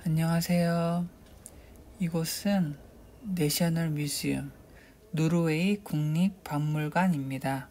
안녕하세요. 이곳은 내셔널 뮤지엄, 노르웨이 국립박물관입니다.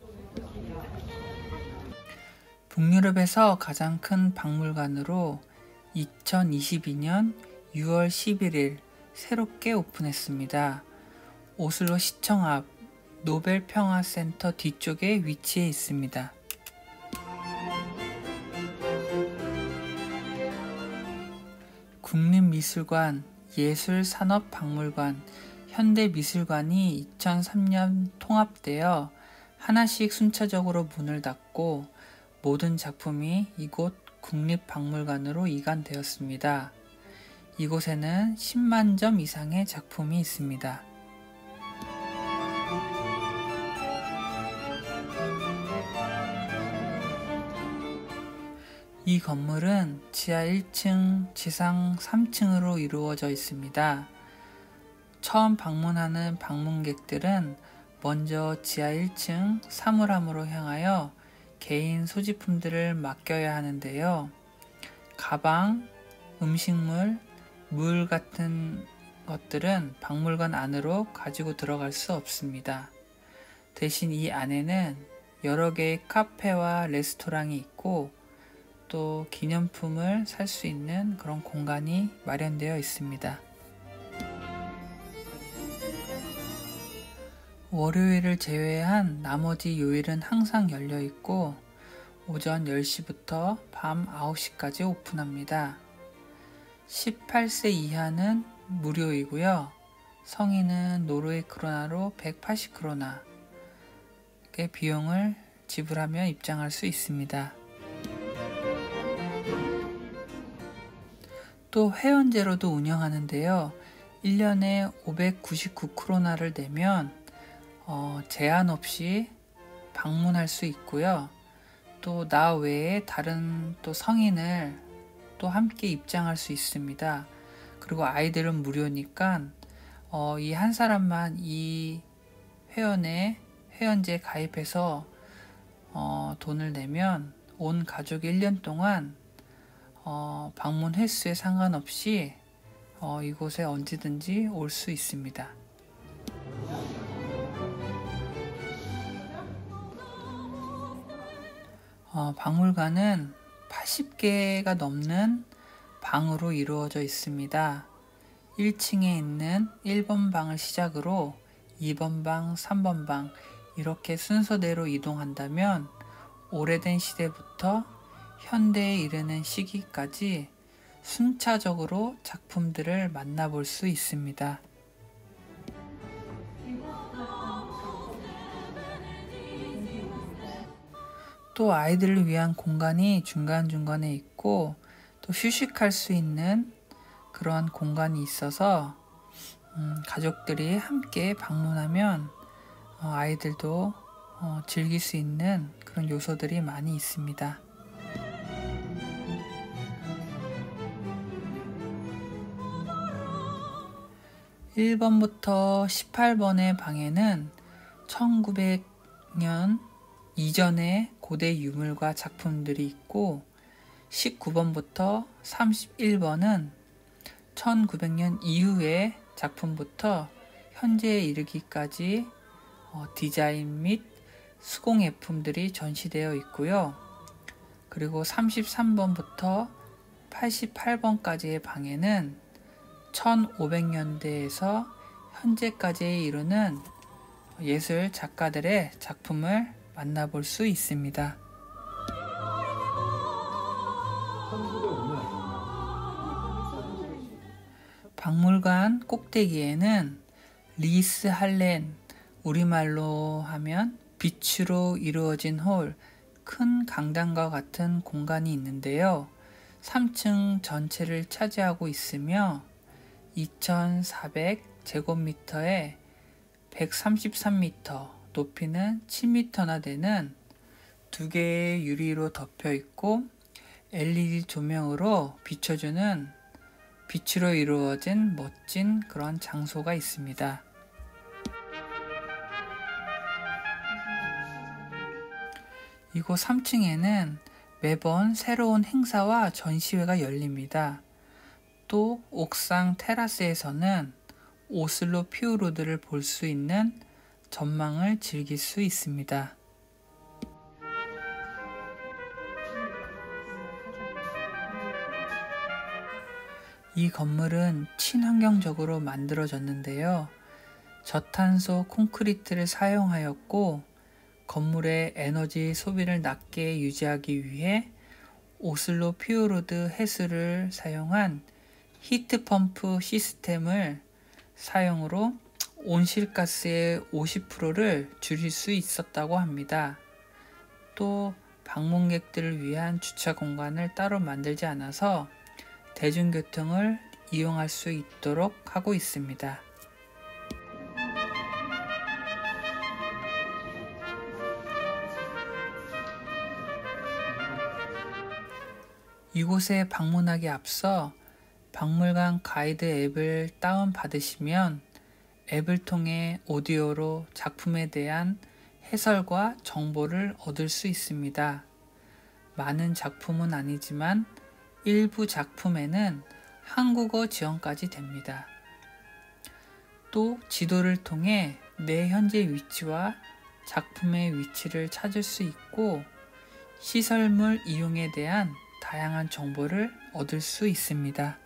북유럽에서 가장 큰 박물관으로 2022년 6월 11일 새롭게 오픈했습니다. 오슬로 시청 앞 노벨평화센터 뒤쪽에 위치해 있습니다. 국립미술관, 예술산업박물관, 현대미술관이 2003년 통합되어 하나씩 순차적으로 문을 닫고 모든 작품이 이곳 국립박물관으로 이관되었습니다. 이곳에는 10만 점 이상의 작품이 있습니다. 이 건물은 지하 1층, 지상 3층으로 이루어져 있습니다. 처음 방문하는 방문객들은 먼저 지하 1층 사물함으로 향하여 개인 소지품들을 맡겨야 하는데요. 가방, 음식물, 물 같은 것들은 박물관 안으로 가지고 들어갈 수 없습니다. 대신 이 안에는 여러 개의 카페와 레스토랑이 있고 또 기념품을 살 수 있는 그런 공간이 마련되어 있습니다. 월요일을 제외한 나머지 요일은 항상 열려 있고 오전 10시부터 밤 9시까지 오픈합니다. 18세 이하는 무료이고요. 성인은 노르웨이 크로나로 180크로나의 비용을 지불하며 입장할 수 있습니다. 또 회원제로도 운영하는데요. 1년에 599크로나를 내면 제한 없이 방문할 수 있고요. 또 나 외에 다른 또 성인을 또 함께 입장할 수 있습니다. 그리고 아이들은 무료니까 이 한 사람만 이 회원제 가입해서 돈을 내면 온 가족이 1년 동안 방문 횟수에 상관없이 이곳에 언제든지 올 수 있습니다. 박물관은 80개가 넘는 방으로 이루어져 있습니다. 1층에 있는 1번 방을 시작으로 2번 방, 3번 방 이렇게 순서대로 이동한다면 오래된 시대부터 현대에 이르는 시기까지 순차적으로 작품들을 만나볼 수 있습니다. 또 아이들을 위한 공간이 중간중간에 있고 또 휴식할 수 있는 그러한 공간이 있어서 가족들이 함께 방문하면 아이들도 즐길 수 있는 그런 요소들이 많이 있습니다. 1번부터 18번의 방에는 1900년 이전의 고대 유물과 작품들이 있고 19번부터 31번은 1900년 이후의 작품부터 현재에 이르기까지 디자인 및 수공예품들이 전시되어 있고요. 그리고 33번부터 88번까지의 방에는 1500년대에서 현재까지에 이르는 예술 작가들의 작품을 만나볼 수 있습니다. 박물관 꼭대기에는 리스 할렌, 우리말로 하면 빛으로 이루어진 홀, 큰 강당과 같은 공간이 있는데요. 3층 전체를 차지하고 있으며 2400제곱미터에 133m, 높이는 7m나 되는 두 개의 유리로 덮여 있고 LED 조명으로 비춰주는 빛으로 이루어진 멋진 그런 장소가 있습니다. 이곳 3층에는 매번 새로운 행사와 전시회가 열립니다. 또 옥상 테라스에서는 오슬로 피오르드를 볼 수 있는 전망을 즐길 수 있습니다. 이 건물은 친환경적으로 만들어졌는데요. 저탄소 콘크리트를 사용하였고 건물의 에너지 소비를 낮게 유지하기 위해 오슬로 피오르드 해수를 사용한 히트펌프 시스템을 사용으로 온실가스의 50%를 줄일 수 있었다고 합니다. 또 방문객들을 위한 주차 공간을 따로 만들지 않아서 대중교통을 이용할 수 있도록 하고 있습니다. 이곳에 방문하기 앞서 박물관 가이드 앱을 다운받으시면 앱을 통해 오디오로 작품에 대한 해설과 정보를 얻을 수 있습니다. 많은 작품은 아니지만 일부 작품에는 한국어 지원까지 됩니다. 또 지도를 통해 내 현재 위치와 작품의 위치를 찾을 수 있고 시설물 이용에 대한 다양한 정보를 얻을 수 있습니다.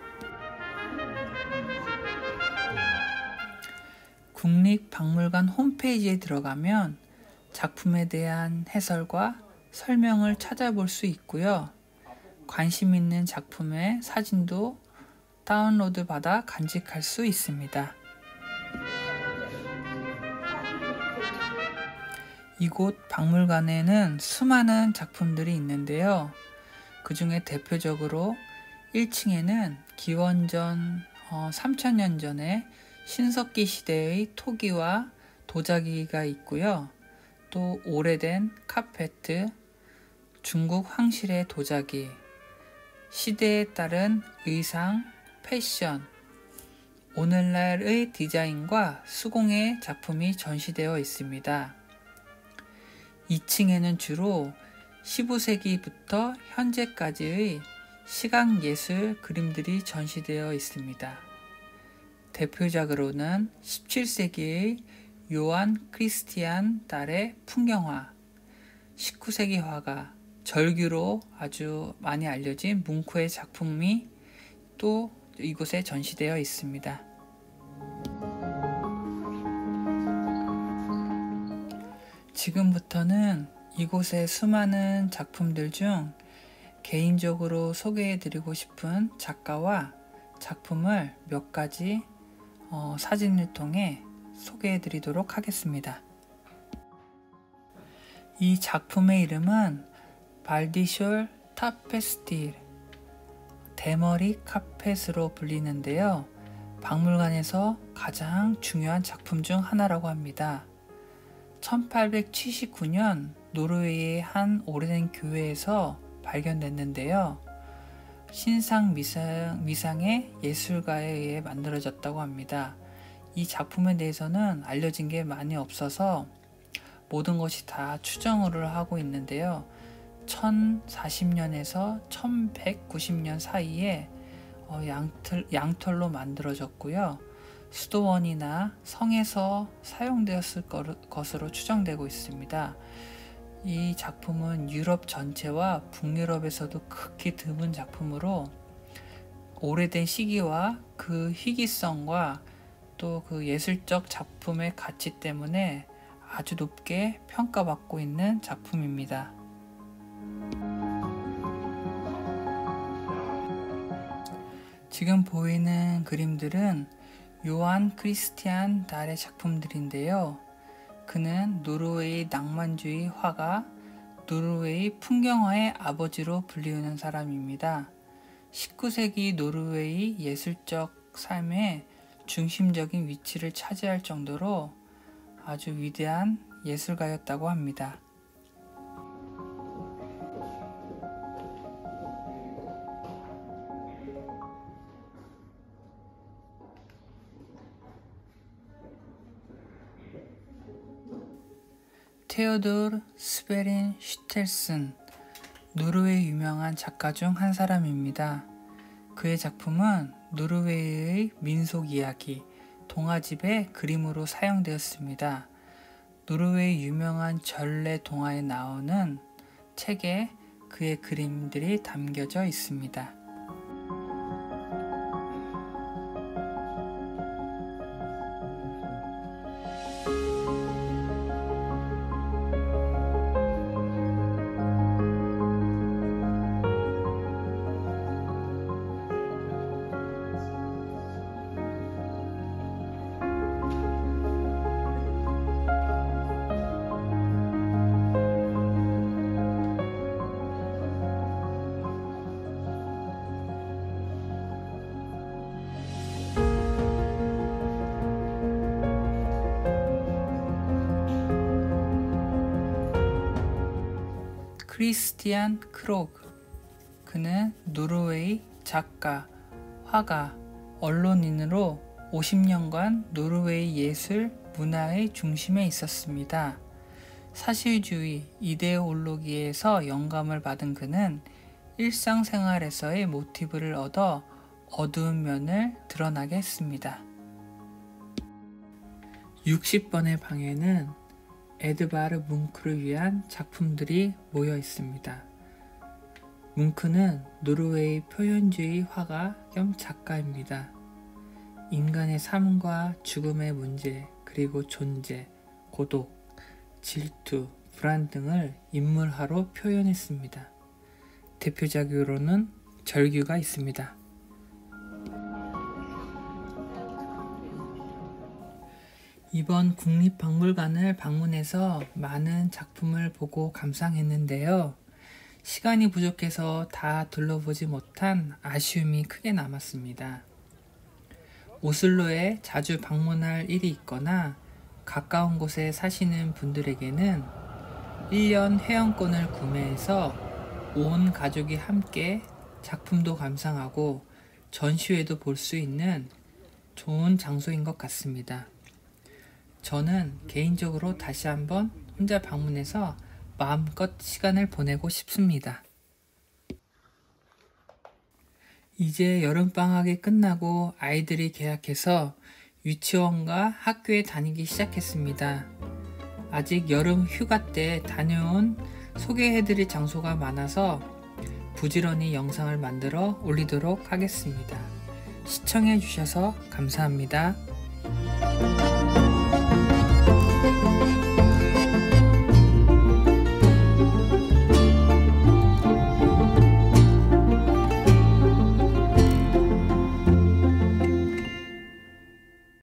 국립박물관 홈페이지에 들어가면 작품에 대한 해설과 설명을 찾아볼 수 있고요. 관심 있는 작품의 사진도 다운로드 받아 간직할 수 있습니다. 이곳 박물관에는 수많은 작품들이 있는데요. 그 중에 대표적으로 1층에는 기원전 3000년 전에 신석기 시대의 토기와 도자기가 있고요. 또 오래된 카페트, 중국 황실의 도자기, 시대에 따른 의상, 패션, 오늘날의 디자인과 수공예 작품이 전시되어 있습니다. 2층에는 주로 15세기부터 현재까지의 시각예술 그림들이 전시되어 있습니다. 대표작으로는 17세기의 요한 크리스티안 달의 풍경화, 19세기 화가, 절규로 아주 많이 알려진 뭉크의 작품이 또 이곳에 전시되어 있습니다. 지금부터는 이곳의 수많은 작품들 중 개인적으로 소개해드리고 싶은 작가와 작품을 몇 가지 사진을 통해 소개해드리도록 하겠습니다. 이 작품의 이름은 발디숄 타페스틸, 대머리 카펫으로 불리는데요. 박물관에서 가장 중요한 작품 중 하나라고 합니다. 1879년 노르웨이의 한 오래된 교회에서 발견됐는데요. 신상 미상의 예술가에 의해 만들어졌다고 합니다. 이 작품에 대해서는 알려진 게 많이 없어서 모든 것이 다 추정을 하고 있는데요. 1040년에서 1190년 사이에 양털로 만들어졌고요. 수도원이나 성에서 사용되었을 것으로 추정되고 있습니다. 이 작품은 유럽 전체와 북유럽에서도 극히 드문 작품으로 오래된 시기와 그 희귀성과 또 그 예술적 작품의 가치 때문에 아주 높게 평가받고 있는 작품입니다. 지금 보이는 그림들은 요한 크리스티안 달의 작품들인데요. 그는 노르웨이 낭만주의 화가, 노르웨이 풍경화의 아버지로 불리우는 사람입니다. 19세기 노르웨이 예술적 삶의 중심적인 위치를 차지할 정도로 아주 위대한 예술가였다고 합니다. 테오도르 스베린 슈텔슨, 노르웨이 유명한 작가 중 한 사람입니다. 그의 작품은 노르웨이의 민속 이야기, 동화집의 그림으로 사용되었습니다. 노르웨이 유명한 전래 동화에 나오는 책에 그의 그림들이 담겨져 있습니다. 크리스티안 크로그. 그는 노르웨이 작가, 화가, 언론인으로 50년간 노르웨이 예술, 문화의 중심에 있었습니다. 사실주의, 이데올로기에서 영감을 받은 그는 일상생활에서의 모티브를 얻어 어두운 면을 드러나게 했습니다. 60번의 방에는 에드바르 뭉크를 위한 작품들이 모여 있습니다. 뭉크는 노르웨이 표현주의 화가 겸 작가입니다. 인간의 삶과 죽음의 문제, 그리고 존재, 고독, 질투, 불안 등을 인물화로 표현했습니다. 대표작으로는 절규가 있습니다. 이번 국립박물관을 방문해서 많은 작품을 보고 감상했는데요. 시간이 부족해서 다 둘러보지 못한 아쉬움이 크게 남았습니다. 오슬로에 자주 방문할 일이 있거나 가까운 곳에 사시는 분들에게는 1년 회원권을 구매해서 온 가족이 함께 작품도 감상하고 전시회도 볼 수 있는 좋은 장소인 것 같습니다. 저는 개인적으로 다시 한번 혼자 방문해서 마음껏 시간을 보내고 싶습니다. 이제 여름방학이 끝나고 아이들이 개학해서 유치원과 학교에 다니기 시작했습니다. 아직 여름 휴가 때 다녀온 소개해드릴 장소가 많아서 부지런히 영상을 만들어 올리도록 하겠습니다. 시청해주셔서 감사합니다.